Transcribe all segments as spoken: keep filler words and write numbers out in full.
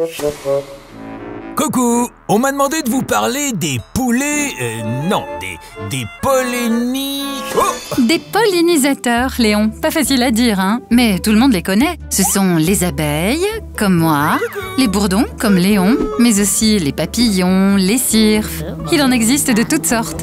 Coucou, on m'a demandé de vous parler des poulets... Euh, non, des... des pollinis... Oh Des pollinisateurs, Léon. Pas facile à dire, hein, mais tout le monde les connaît. Ce sont les abeilles, comme moi, les bourdons, comme Léon, mais aussi les papillons, les cirfes. Il en existe de toutes sortes.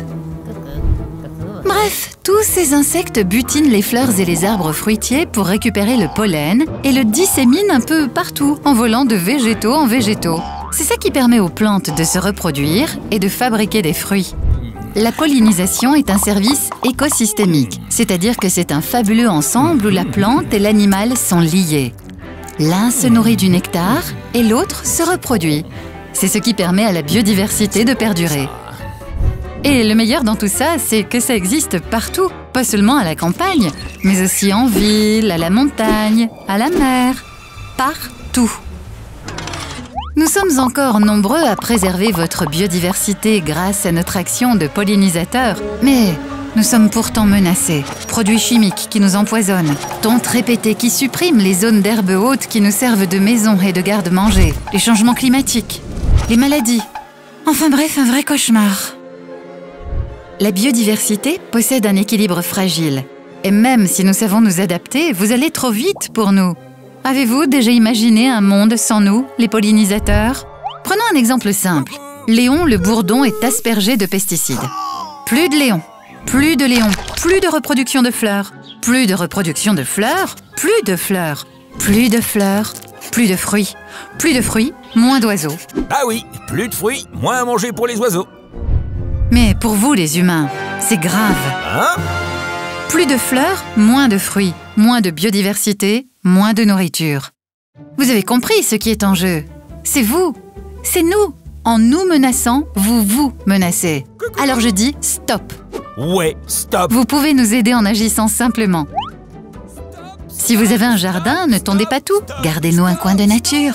Bref, tous ces insectes butinent les fleurs et les arbres fruitiers pour récupérer le pollen et le disséminent un peu partout, en volant de végétaux en végétaux. C'est ça qui permet aux plantes de se reproduire et de fabriquer des fruits. La pollinisation est un service écosystémique, c'est-à-dire que c'est un fabuleux ensemble où la plante et l'animal sont liés. L'un se nourrit du nectar et l'autre se reproduit. C'est ce qui permet à la biodiversité de perdurer. Et le meilleur dans tout ça, c'est que ça existe partout, pas seulement à la campagne, mais aussi en ville, à la montagne, à la mer, partout. Nous sommes encore nombreux à préserver votre biodiversité grâce à notre action de pollinisateurs, mais nous sommes pourtant menacés. Produits chimiques qui nous empoisonnent, tontes répétées qui suppriment les zones d'herbe haute qui nous servent de maison et de garde-manger, les changements climatiques, les maladies. Enfin bref, un vrai cauchemar. La biodiversité possède un équilibre fragile. Et même si nous savons nous adapter, vous allez trop vite pour nous. Avez-vous déjà imaginé un monde sans nous, les pollinisateurs? Prenons un exemple simple. Léon le bourdon est aspergé de pesticides. Plus de Léon, plus de Léon, plus de reproduction de fleurs, plus de reproduction de fleurs, plus de fleurs, plus de fleurs, plus de fruits, plus de fruits, moins d'oiseaux. Ah oui, plus de fruits, moins à manger pour les oiseaux. Mais pour vous, les humains, c'est grave. Hein? Plus de fleurs, moins de fruits, moins de biodiversité, moins de nourriture. Vous avez compris ce qui est en jeu. C'est vous, c'est nous. En nous menaçant, vous vous menacez. Alors je dis stop. Ouais, stop. Vous pouvez nous aider en agissant simplement. Si vous avez un jardin, ne tondez pas tout. Gardez-nous un coin de nature.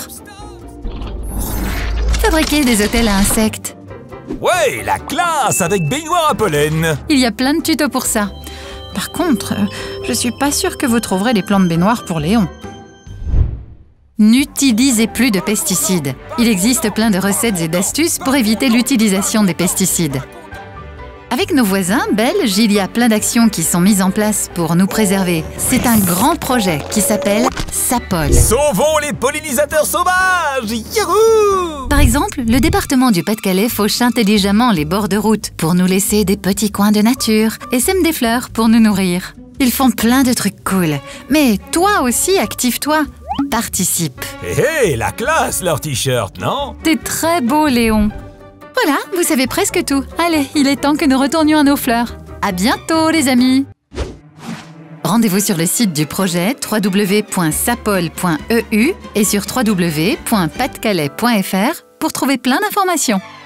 Fabriquez des hôtels à insectes. Ouais, la classe avec baignoire à pollen. Il y a plein de tutos pour ça. Par contre, je suis pas sûre que vous trouverez des plans de baignoire pour Léon. N'utilisez plus de pesticides. Il existe plein de recettes et d'astuces pour éviter l'utilisation des pesticides. Avec nos voisins belges, il y a plein d'actions qui sont mises en place pour nous préserver. C'est un grand projet qui s'appelle Sapol. Sauvons les pollinisateurs sauvages! Youhou! Par exemple, le département du Pas-de-Calais fauche intelligemment les bords de route pour nous laisser des petits coins de nature et sème des fleurs pour nous nourrir. Ils font plein de trucs cool. Mais toi aussi, active-toi. Participe. Hé hé, la classe, leur t-shirt, non? T'es très beau, Léon. Voilà, vous savez presque tout. Allez, il est temps que nous retournions à nos fleurs. À bientôt, les amis! Rendez-vous sur le site du projet w w w point sapol point e u et sur w w w point pas de calais point f r pour trouver plein d'informations.